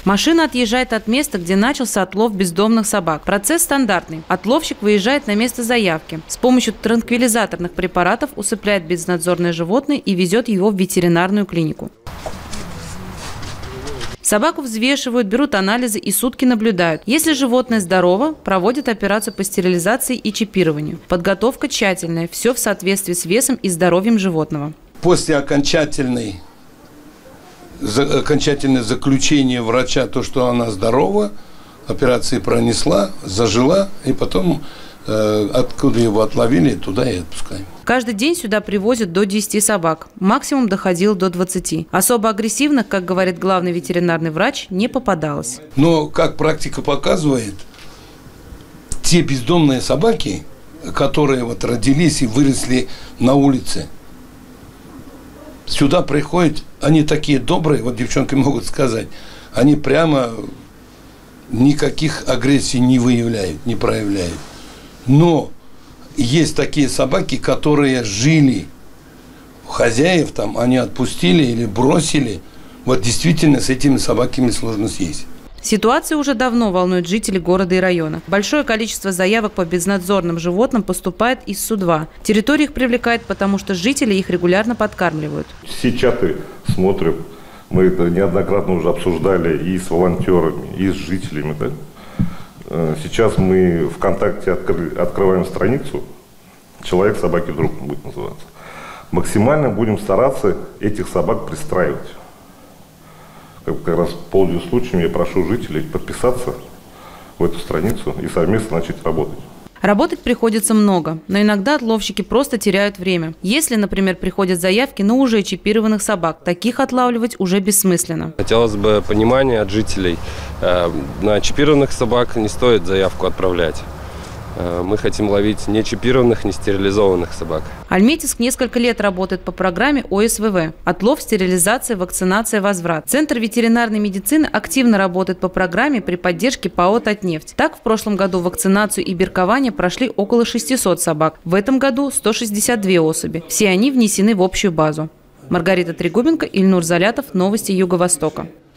Машина отъезжает от места, где начался отлов бездомных собак. Процесс стандартный. Отловщик выезжает на место заявки. С помощью транквилизаторных препаратов усыпляет безнадзорное животное и везет его в ветеринарную клинику. Собаку взвешивают, берут анализы и сутки наблюдают. Если животное здорово, проводят операцию по стерилизации и чипированию. Подготовка тщательная, все в соответствии с весом и здоровьем животного. После окончательное заключение врача, то, что она здорова, операция пронесла, зажила, и потом, откуда его отловили, туда и отпускаем. Каждый день сюда привозят до 10 собак. Максимум доходил до 20. Особо агрессивных, как говорит главный ветеринарный врач, не попадалось. Но, как практика показывает, те бездомные собаки, которые вот родились и выросли на улице, сюда приходят, они такие добрые, вот девчонки могут сказать, они прямо никаких агрессий не выявляют, не проявляют. Но есть такие собаки, которые жили у хозяев, там, они отпустили или бросили. Вот действительно с этими собаками сложно съесть. Ситуация уже давно волнует жителей города и района. Большое количество заявок по безнадзорным животным поступает из СУ-2. Территория их привлекает, потому что жители их регулярно подкармливают. Все чаты смотрим. Мы это неоднократно уже обсуждали и с волонтерами, и с жителями. Да? Сейчас мы ВКонтакте открываем страницу «Человек, собаки, друг» будет называться. Максимально будем стараться этих собак пристраивать. Как раз пользуясь случаем, я прошу жителей подписаться в эту страницу и совместно начать работать. Работать приходится много, но иногда отловщики просто теряют время. Если, например, приходят заявки на уже чипированных собак, таких отлавливать уже бессмысленно. Хотелось бы понимания от жителей. На чипированных собак не стоит заявку отправлять. Мы хотим ловить не чипированных, не стерилизованных собак. Альметьевск несколько лет работает по программе ОСВВ – отлов, стерилизация, вакцинация, возврат. Центр ветеринарной медицины активно работает по программе при поддержке ПАО «Татнефть». Так, в прошлом году вакцинацию и биркование прошли около 600 собак. В этом году 162 особи. Все они внесены в общую базу. Маргарита Трегубенко, Ильнур Залятов. Новости Юго-Востока.